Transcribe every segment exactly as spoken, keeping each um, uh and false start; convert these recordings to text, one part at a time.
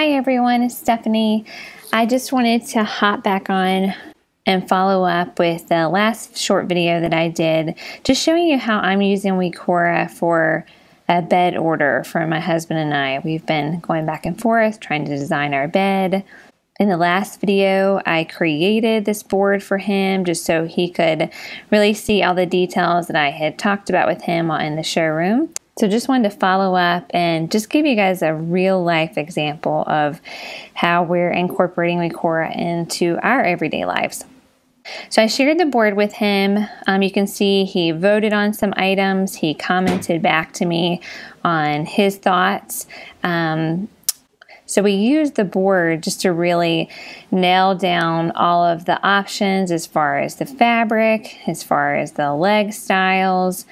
Hi everyone, it's Stephanie. I just wanted to hop back on and follow up with the last short video that I did, just showing you how I'm using Wecora for a bed order for my husband and I. We've been going back and forth trying to design our bed. In the last video, I created this board for him just so he could really see all the details that I had talked about with him while in the showroom. So just wanted to follow up and just give you guys a real life example of how we're incorporating Wecora into our everyday lives. So I shared the board with him. Um, you can see he voted on some items. He commented back to me on his thoughts. Um, So we used the board just to really nail down all of the options as far as the fabric, as far as the leg styles,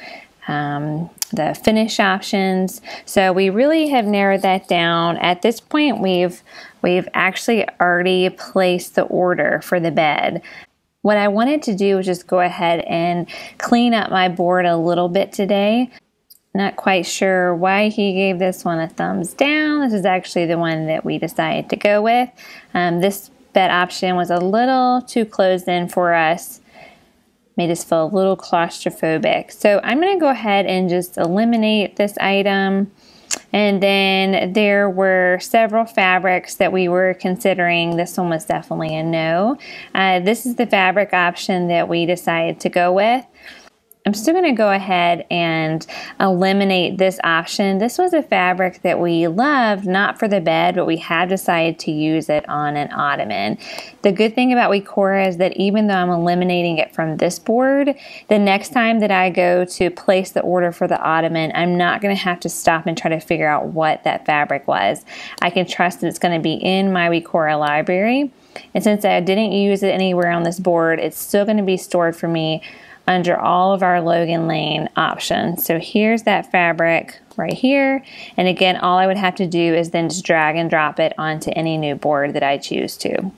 um, the finish options. So we really have narrowed that down. At this point, we've we've actually already placed the order for the bed. What I wanted to do was just go ahead and clean up my board a little bit today. Not quite sure why he gave this one a thumbs down. This is actually the one that we decided to go with. Um, this bed option was a little too closed in for us. Made us feel a little claustrophobic. So I'm going to go ahead and just eliminate this item. And then there were several fabrics that we were considering. This one was definitely a no. Uh, this is the fabric option that we decided to go with. I'm still going to go ahead and eliminate this option. This was a fabric that we loved, not for the bed, but we have decided to use it on an ottoman. The good thing about Wecora is that even though I'm eliminating it from this board, the next time that I go to place the order for the ottoman, I'm not going to have to stop and try to figure out what that fabric was. I can trust that it's going to be in my Wecora library. And since I didn't use it anywhere on this board, it's still going to be stored for me under all of our Logan Lane options. So here's that fabric right here. And again, all I would have to do is then just drag and drop it onto any new board that I choose to.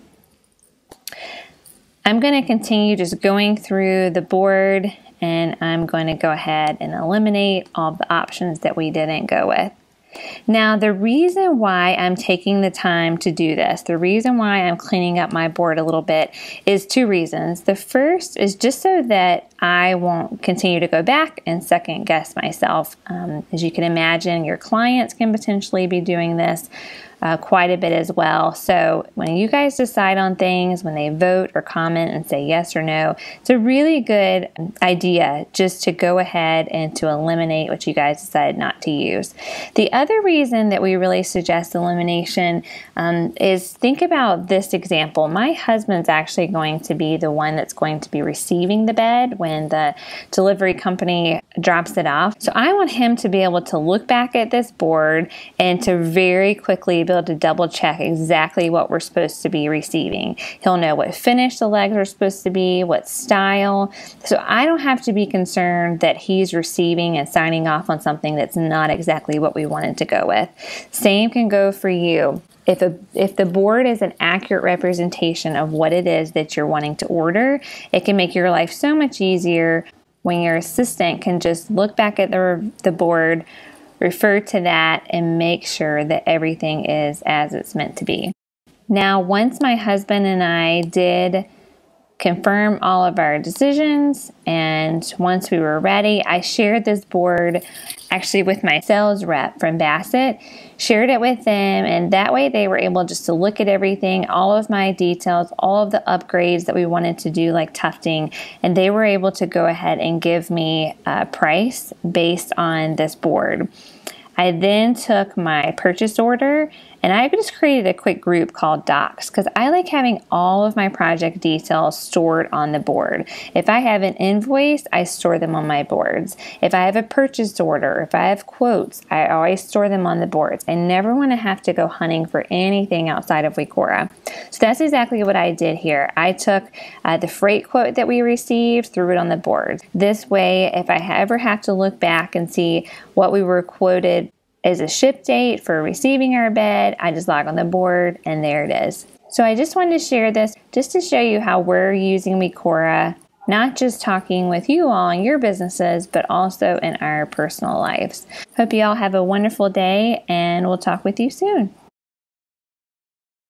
I'm going to continue just going through the board, and I'm going to go ahead and eliminate all the options that we didn't go with. Now, the reason why I'm taking the time to do this, the reason why I'm cleaning up my board a little bit is two reasons. The first is just so that I won't continue to go back and second guess myself. Um, as you can imagine, your clients can potentially be doing this Uh, quite a bit as well. So when you guys decide on things, when they vote or comment and say yes or no, it's a really good idea just to go ahead and to eliminate what you guys decided not to use. The other reason that we really suggest elimination um, is think about this example. My husband's actually going to be the one that's going to be receiving the bed when the delivery company drops it off. So I want him to be able to look back at this board and to very quickly be able to double check exactly what we're supposed to be receiving. He'll know what finish the legs are supposed to be, what style. So I don't have to be concerned that he's receiving and signing off on something that's not exactly what we wanted to go with. Same can go for you. If, a, if the board is an accurate representation of what it is that you're wanting to order, it can make your life so much easier when your assistant can just look back at the, the board, refer to that, and make sure that everything is as it's meant to be. Now, once my husband and I did confirm all of our decisions, and once we were ready, I shared this board actually with my sales rep from Bassett, shared it with them, and that way they were able just to look at everything, all of my details, all of the upgrades that we wanted to do, like tufting, and they were able to go ahead and give me a price based on this board. I then took my purchase order and I just created a quick group called Docs because I like having all of my project details stored on the board. If I have an invoice, I store them on my boards. If I have a purchase order, if I have quotes, I always store them on the boards. I never want to have to go hunting for anything outside of Wecora. So that's exactly what I did here. I took uh, the freight quote that we received, threw it on the board. This way, if I ever have to look back and see what we were quoted as a ship date for receiving our bed, I just log on the board and there it is. So I just wanted to share this just to show you how we're using Wecora, not just talking with you all in your businesses, but also in our personal lives. Hope you all have a wonderful day, and we'll talk with you soon.